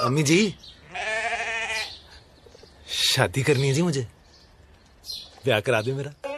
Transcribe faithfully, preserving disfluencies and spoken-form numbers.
अम्मी जी, शादी करनी है जी मुझे, ब्याह करा दो मेरा।